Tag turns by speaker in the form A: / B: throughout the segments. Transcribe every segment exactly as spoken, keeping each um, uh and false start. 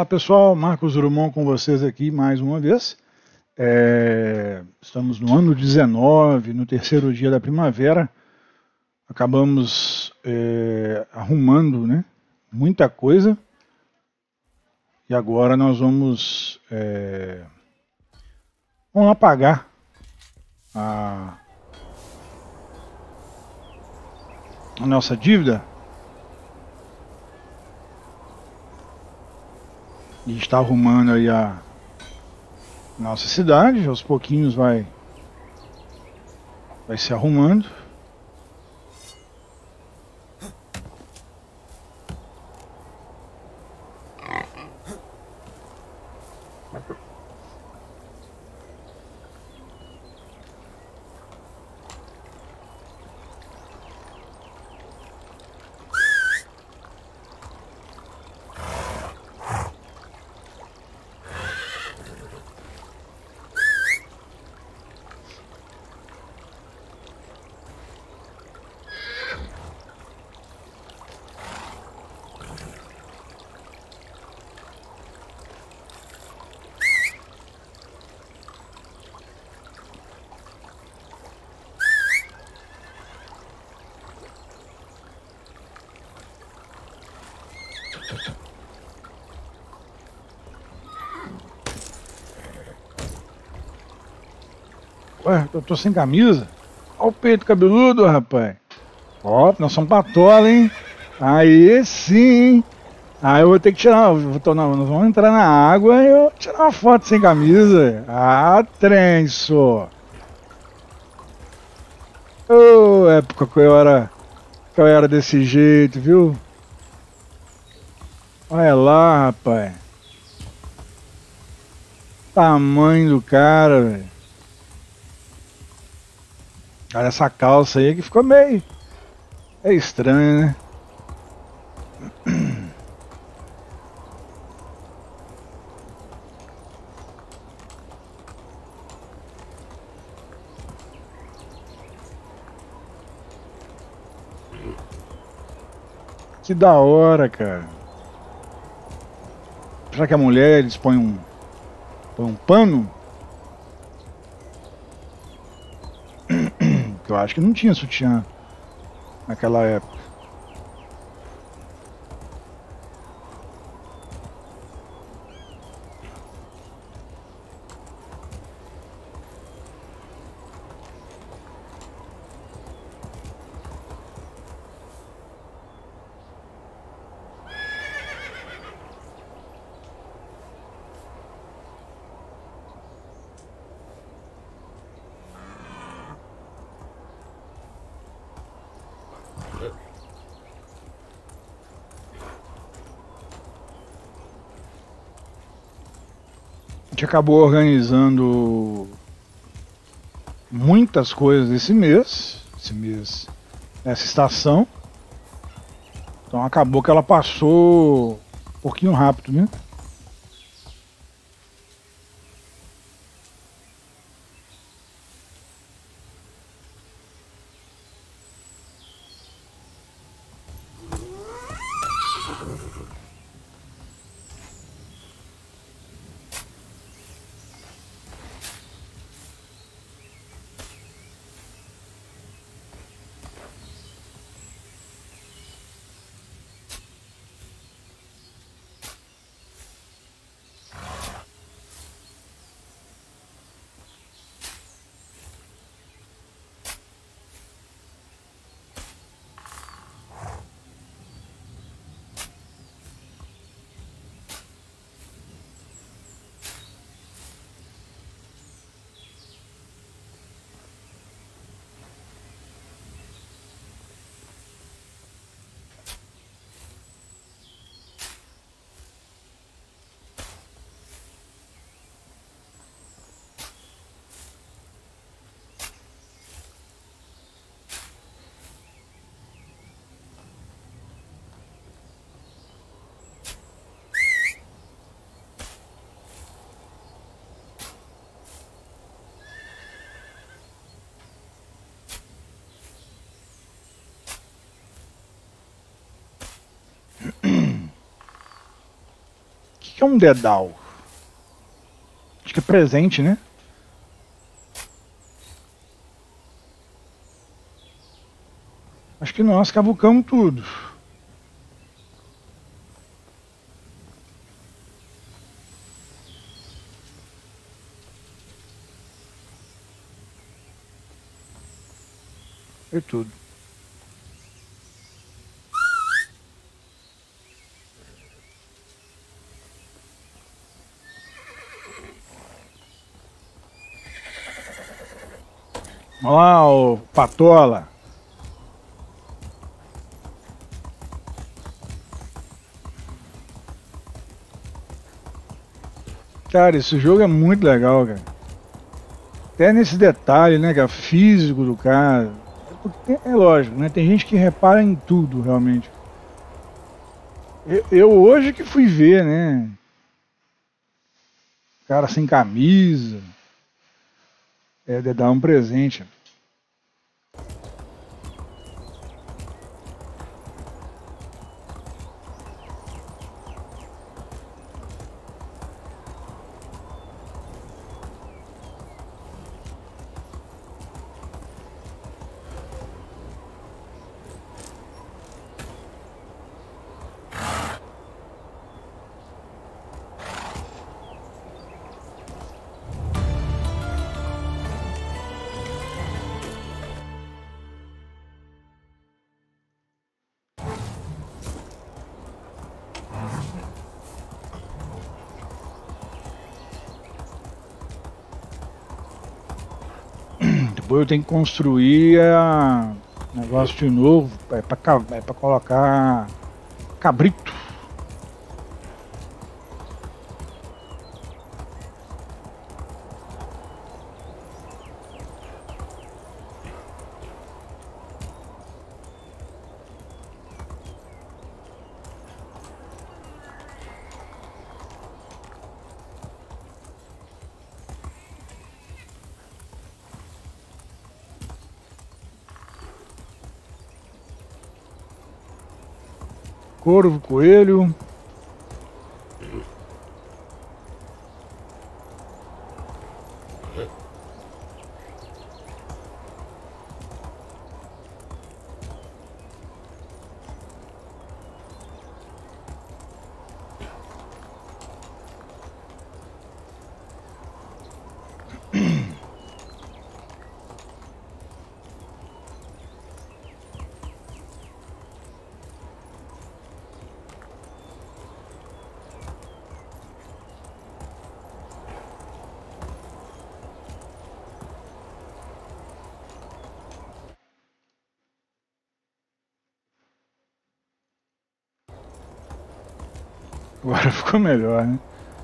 A: pessoal, Marcos Drummond com vocês aqui mais uma vez. É, estamos no ano dezenove, no terceiro dia da primavera. Acabamos é, arrumando, né, muita coisa. E agora nós vamos, é, vamos apagar a, a nossa dívida. E está arrumando aí a nossa cidade, aos pouquinhos vai, vai se arrumando. Ué, eu tô sem camisa? Olha o peito cabeludo, rapaz. Ó, nós somos patola, hein? Aí sim. Aí eu vou ter que tirar. Vou, tô, não, nós vamos entrar na água e eu vou tirar uma foto sem camisa. Ah, trem só. Ô, oh, época que eu era, que eu era desse jeito, viu? Olha lá, rapaz. Tamanho do cara, velho. Olha essa calça aí que ficou meio. É estranho, né? Que da hora, cara. Será que a mulher eles põem um, põe um pano? Que eu acho que não tinha sutiã naquela época. A gente acabou organizando muitas coisas esse mês, esse mês, nessa estação. Então acabou que ela passou um pouquinho rápido, né? que é um dedal? Acho que é presente, né? Acho que nós cavucamos tudo. É tudo. Olha lá, o Patola. Cara, esse jogo é muito legal, cara. Até nesse detalhe, né, cara, físico do cara. É, porque, é lógico, né? Tem gente que repara em tudo, realmente. Eu, eu hoje que fui ver, né? Cara sem camisa. É, de dar um presente. Depois eu tenho que construir a negócio de novo. É pra, é pra colocar cabrito. Corvo, coelho. Agora ficou melhor, né?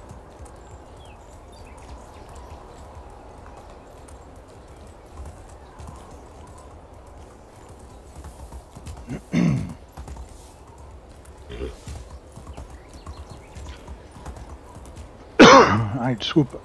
A: Ai, desculpa.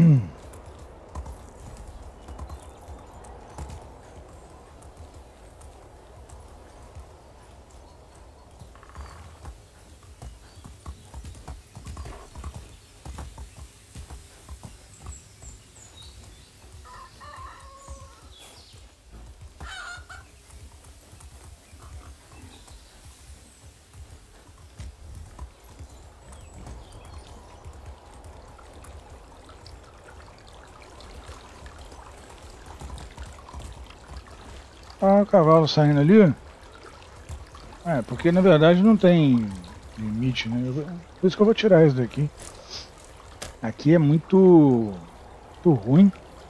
A: Ah, o cavalo saindo ali. É, porque na verdade não tem limite, né? Por isso que eu vou tirar isso daqui. Aqui é muito, muito ruim.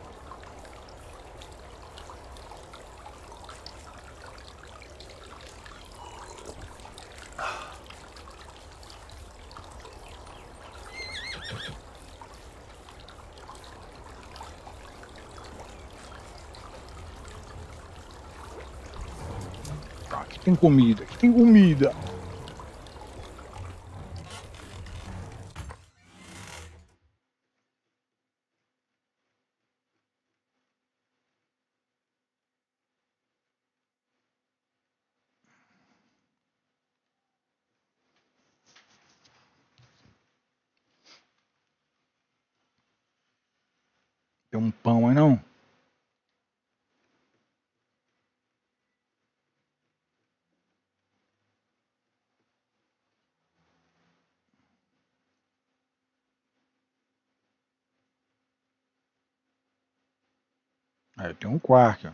A: Aqui tem comida, aqui tem comida. Tem um pão aí não? Aí tem um quark, ó.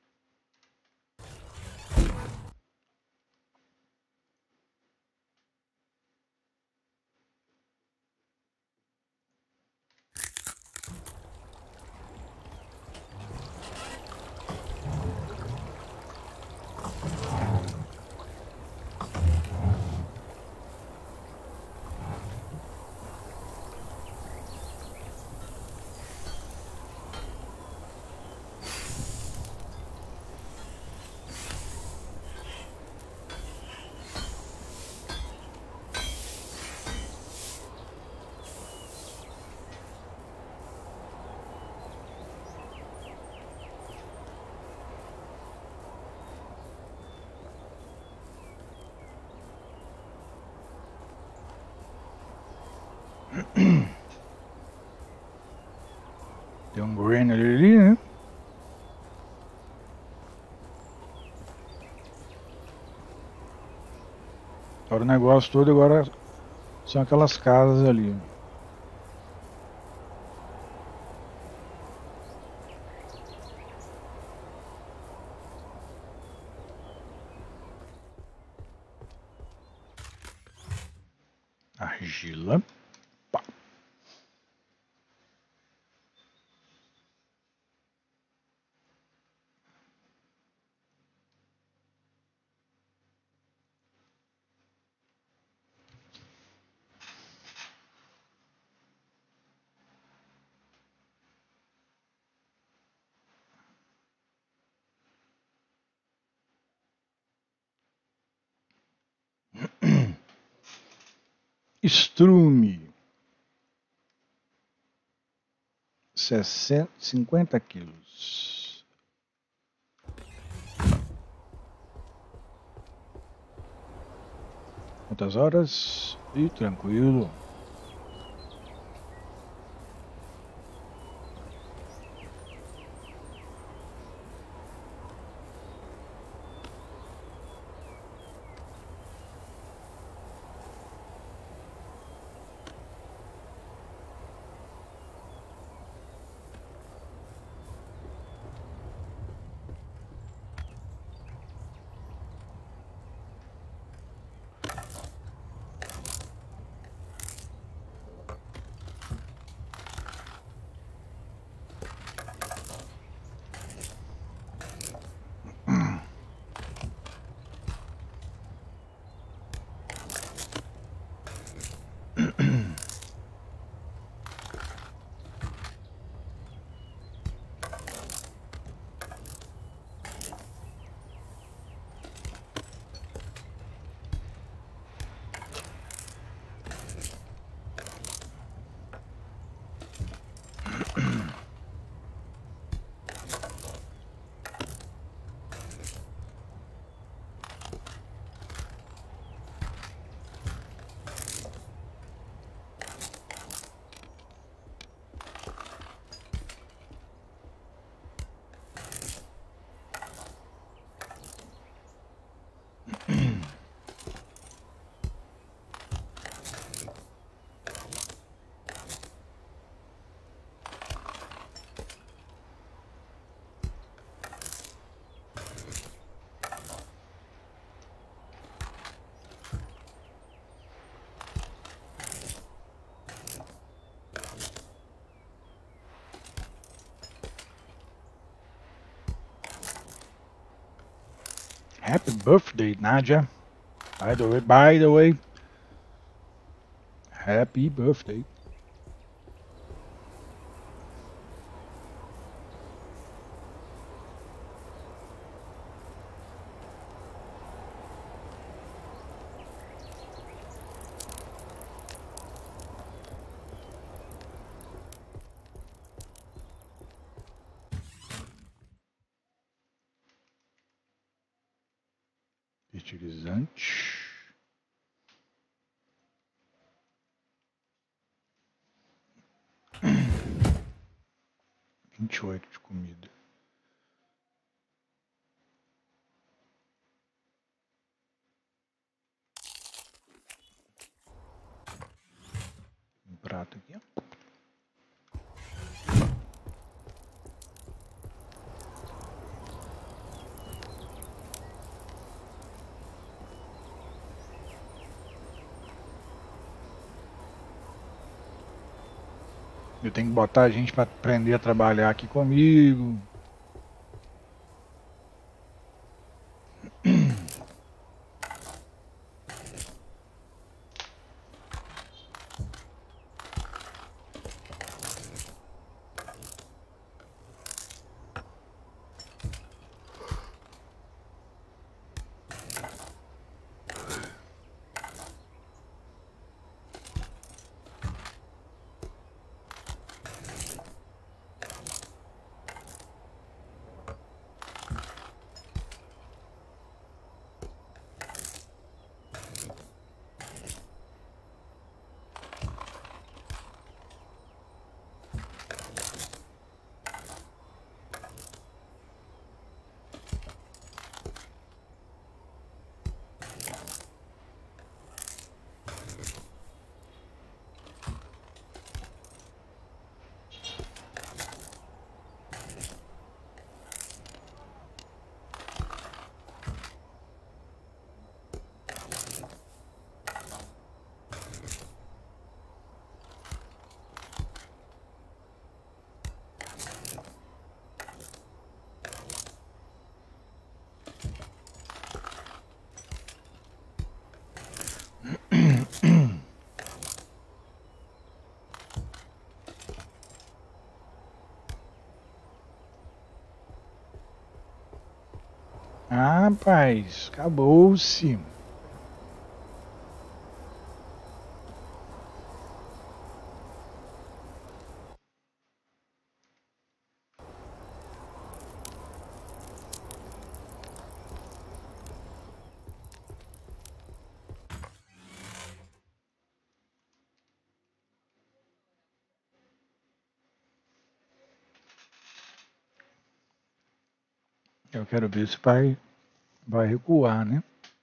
A: Tem um green ali, né? Agora o negócio todo agora são aquelas casas ali. Argila. Pá. Estrume. sessenta, cinquenta quilos. Quantas horas? E tranquilo. Happy birthday, Nadia. By the way, by the way, happy birthday. Fertilizante. vinte e oito de comida. Um prato aqui. Eu tenho que botar a gente para aprender a trabalhar aqui comigo. Ah, rapaz, acabou-se. Eu quero ver se vai, vai recuar, né?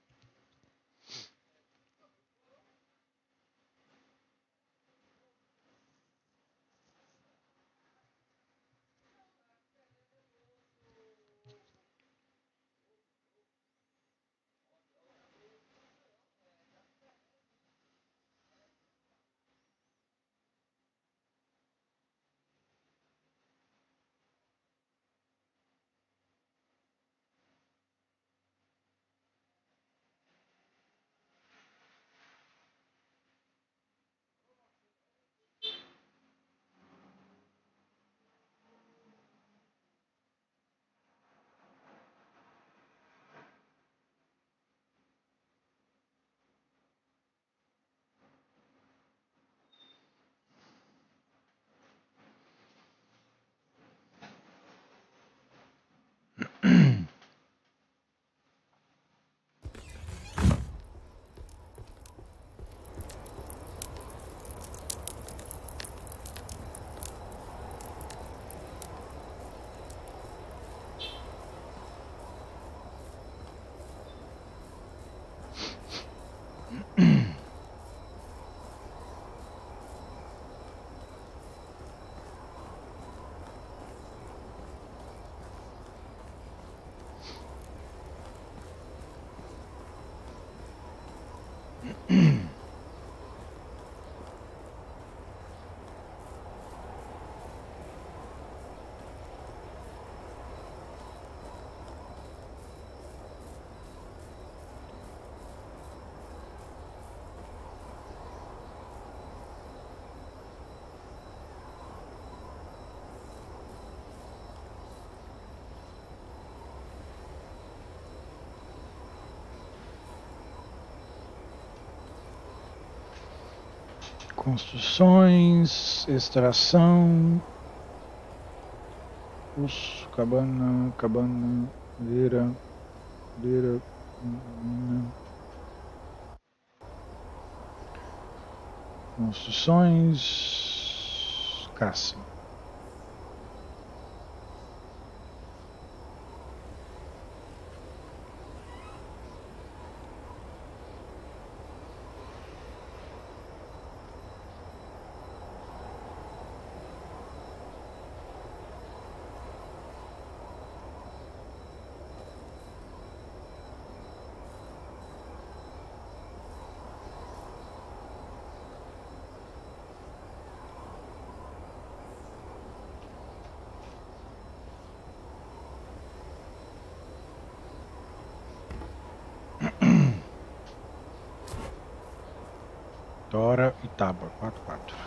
A: Construções, extração, osso, cabana, cabana, madeira, madeira, mina. Construções, caça. Tora e Taba, quatro quatro.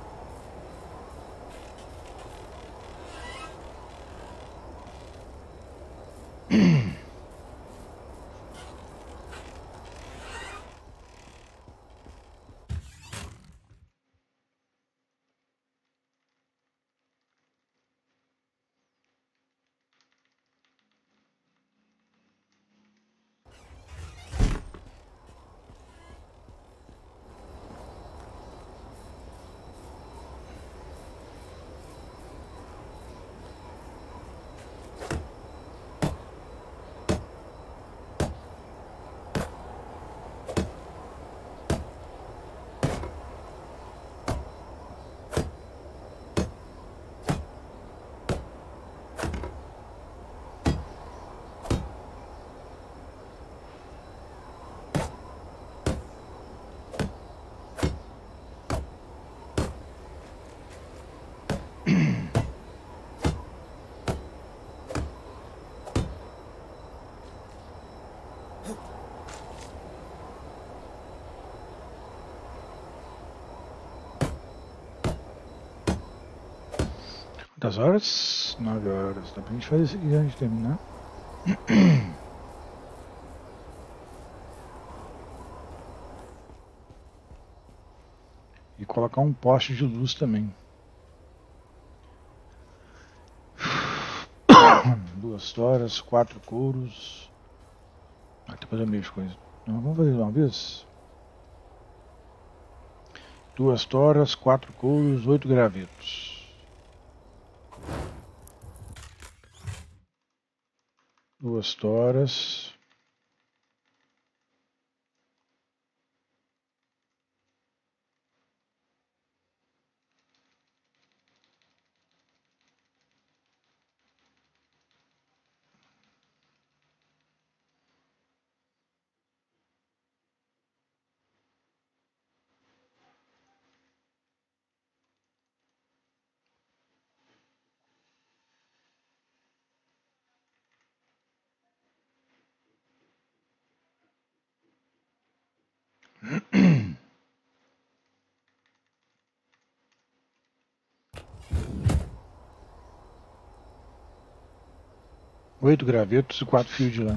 A: Quantas horas? nove horas. Dá pra gente fazer isso aqui antes de terminar. E colocar um poste de luz também. Duas toras, quatro couros. Ah, depois eu mexo com isso. Não, vamos fazer de uma vez? Duas toras, quatro couros, oito gravetos. Duas toras. Oito gravetos e quatro fios de lã.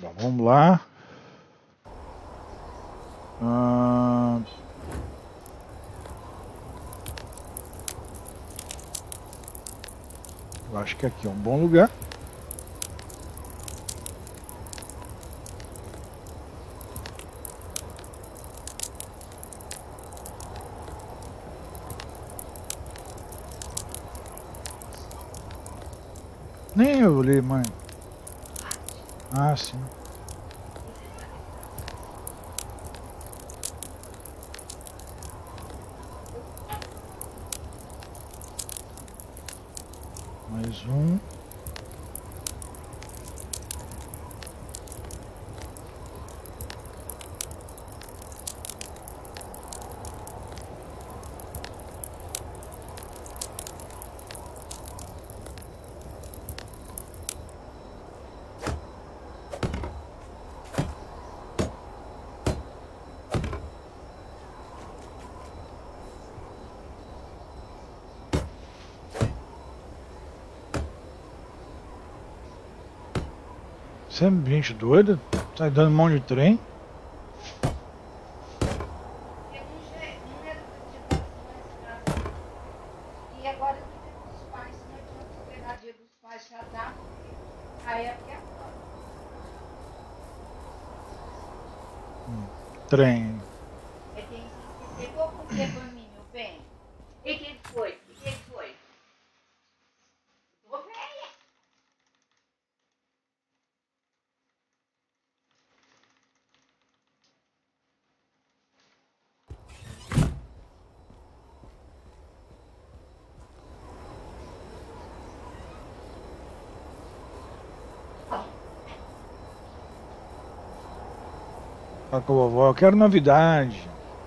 A: Bom, vamos lá. Ah, eu acho que aqui é um bom lugar. Nem eu olhei, mãe. Ah, sim. Mais um. Sempre gente doida. Sai dando um monte de trem.
B: E agora eu tô com os pais, se nós vamos esperar dia dos pais já dá, aí é porque agora.
A: Hum, trem.
B: É quem você pegou com o que pra mim, meu bem? E quem foi? E quem foi? Tô velha.
A: Fala com a vovó, eu quero novidade.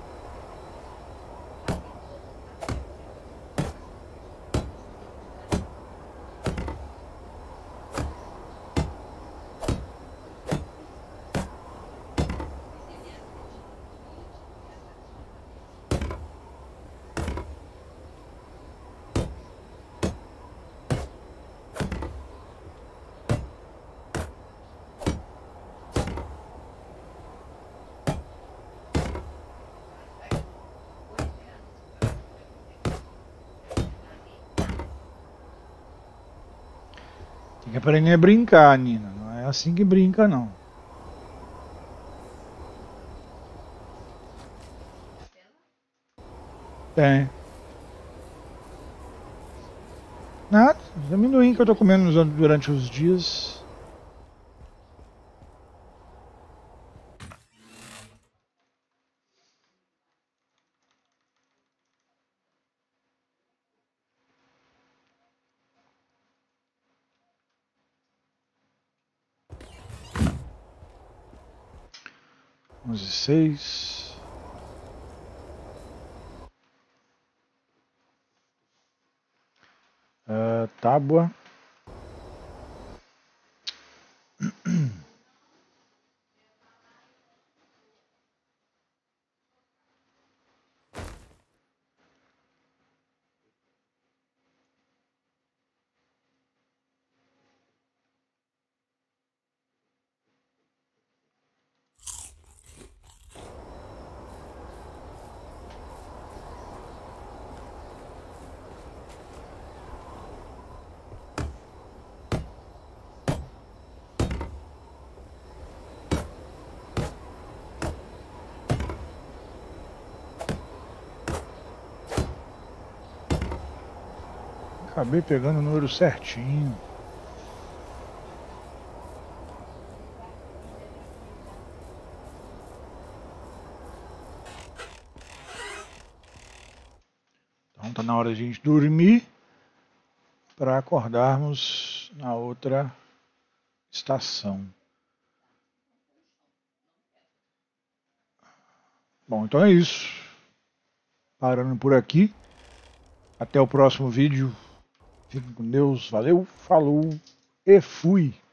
A: Tem que aprender a brincar, Nina. Não é assim que brinca, não. Tem. Nada. Os amendoim que eu tô comendo durante os dias. onze e seis. Uh, tábua. Acabei pegando o número certinho. Então tá na hora de a gente dormir para acordarmos na outra estação. Bom, então é isso. Parando por aqui. Até o próximo vídeo. Fiquem com Deus. Valeu, falou e fui.